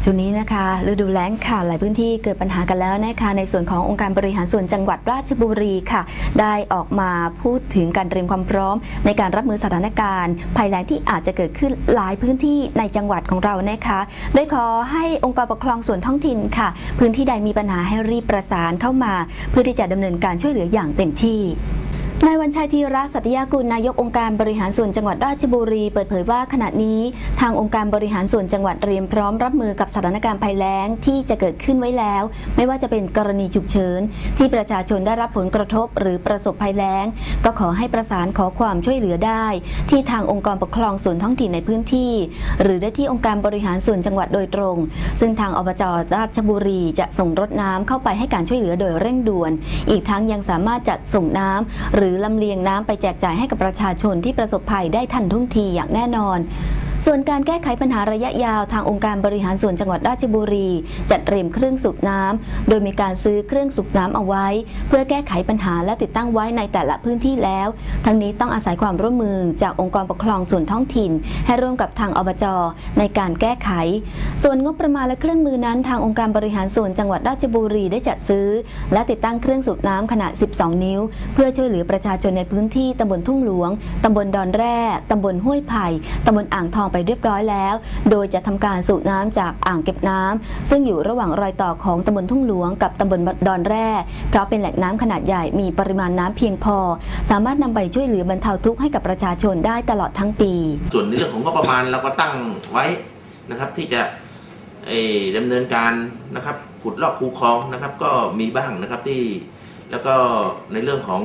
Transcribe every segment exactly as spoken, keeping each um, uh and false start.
ช่วงนี้นะคะฤดูแล้งค่ะหลายพื้นที่เกิดปัญหากันแล้วนะคะในส่วนขององค์การบริหารส่วนจังหวัดราชบุรีค่ะได้ออกมาพูดถึงการเตรียมความพร้อมในการรับมือสถานการณ์ภัยแล้งที่อาจจะเกิดขึ้นหลายพื้นที่ในจังหวัดของเรานะคะโดยขอให้องค์กรปกครองส่วนท้องถิ่นค่ะพื้นที่ใดมีปัญหาให้รีบประสานเข้ามาเพื่อที่จะดำเนินการช่วยเหลืออย่างเต็มที่นายวันชัยธีระสัตยากุลนายกองค์การบริหารส่วนจังหวัดราชบุรีเปิดเผยว่าขณะนี้ทางองค์การบริหารส่วนจังหวัดเตรียมพร้อมรับมือกับสถานการณ์ภัยแล้งที่จะเกิดขึ้นไว้แล้วไม่ว่าจะเป็นกรณีฉุกเฉินที่ประชาชนได้รับผลกระทบหรือประสบภัยแล้งก็ขอให้ประสานขอความช่วยเหลือได้ที่ทางองค์กรปกครองส่วนท้องถิ่นในพื้นที่หรือได้ที่องค์การบริหารส่วนจังหวัดโดยตรงซึ่งทางอบจ.ราชบุรีจะส่งรถน้ำเข้าไปให้การช่วยเหลือโดยเร่งด่วนอีกทั้งยังสามารถจัดส่งน้ำหรือลำเลียงน้ำไปแจกจ่ายให้กับประชาชนที่ประสบภัยได้ทันท่วงทีอย่างแน่นอนส่วนการแก้ไขปัญหาระยะยาวทางองค์การบริหารส่วนจังหวัดราชบุรีจัดเตรียมเครื่องสูบน้ำโดยมีการซื้อเครื่องสูบน้ำเอาไว้เพื่อแก้ไขปัญหาและติดตั้งไว้ในแต่ละพื้นที่แล้วทั้งนี้ต้องอาศัยความร่วมมือจากองค์กรปกครองส่วนท้องถิ่นให้ร่วมกับทางอบจ.ในการแก้ไขส่วนงบประมาณและเครื่องมือนั้นทางองค์การบริหารส่วนจังหวัดราชบุรีได้จัดซื้อและติดตั้งเครื่องสูบน้ำขนาดสิบสองนิ้วเพื่อช่วยเหลือประชาชนในพื้นที่ตำบลทุ่งหลวงตำบลดอนแร่ตำบลห้วยไผ่ตำบลอ่างทองไปเรียบร้อยแล้วโดยจะทำการสูบน้ำจากอ่างเก็บน้ำซึ่งอยู่ระหว่างรอยต่อของตำบลทุ่งหลวงกับตำบลดอนแร่เพราะเป็นแหล่งน้ำขนาดใหญ่มีปริมาณน้ำเพียงพอสามารถนำไปช่วยเหลือบรรเทาทุกข์ให้กับประชาชนได้ตลอดทั้งปีส่วนในเรื่องของงบประมาณเราก็ตั้งไว้นะครับที่จะดำเนินการนะครับขุดลอกคูคลองนะครับก็มีบ้างนะครับที่แล้วก็ในเรื่องของ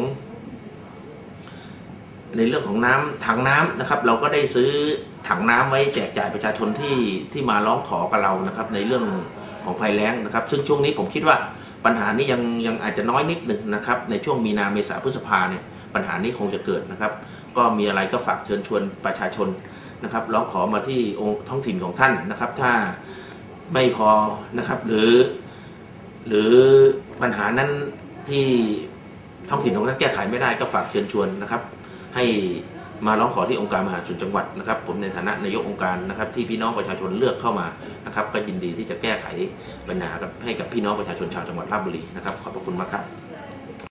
ในเรื่องของน้ำถังน้ำนะครับเราก็ได้ซื้อถังน้ำไว้แจกจ่ายประชาชนที่ที่มาร้องขอกับเรานะครับในเรื่องของภัยแล้งนะครับซึ่งช่วงนี้ผมคิดว่าปัญหานี้ยังยังอาจจะน้อยนิดหนึ่งนะครับในช่วงมีนาเมษาพฤษภาเนี่ยปัญหานี้คงจะเกิดนะครับก็มีอะไรก็ฝากเชิญชวนประชาชนนะครับร้องขอมาที่องค์ท้องถิ่นของท่านนะครับถ้าไม่พอนะครับหรือหรือปัญหานั้นที่ท้องถิ่นของท่านแก้ไขไม่ได้ก็ฝากเชิญชวนนะครับให้มาร้องขอที่องค์การบริหารส่วนจังหวัดนะครับผมในฐานะนายกองค์การนะครับที่พี่น้องประชาชนเลือกเข้ามานะครับก็ยินดีที่จะแก้ไขปัญหากับให้กับพี่น้องประชาชนชาวจังหวัดราชบุรีนะครับขอบพระคุณมากครับ